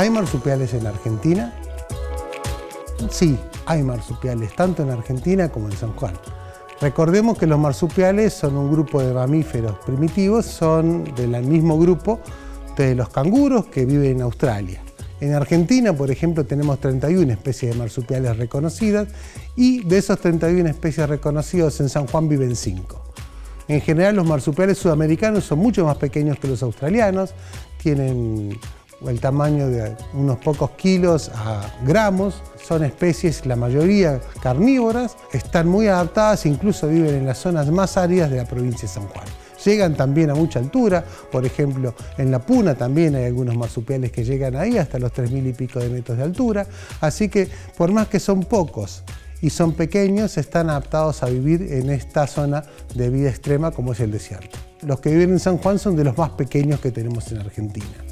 ¿Hay marsupiales en Argentina? Sí, hay marsupiales, tanto en Argentina como en San Juan. Recordemos que los marsupiales son un grupo de mamíferos primitivos, son del mismo grupo de los canguros que viven en Australia. En Argentina, por ejemplo, tenemos 31 especies de marsupiales reconocidas y de esos 31 especies reconocidas en San Juan viven 5. En general, los marsupiales sudamericanos son mucho más pequeños que los australianos, tienen el tamaño de unos pocos kilos a gramos, son especies, la mayoría carnívoras, están muy adaptadas, incluso viven en las zonas más áridas de la provincia de San Juan. Llegan también a mucha altura, por ejemplo, en La Puna también hay algunos marsupiales que llegan ahí hasta los 3.000 y pico de metros de altura, así que por más que son pocos y son pequeños, están adaptados a vivir en esta zona de vida extrema como es el desierto. Los que viven en San Juan son de los más pequeños que tenemos en Argentina.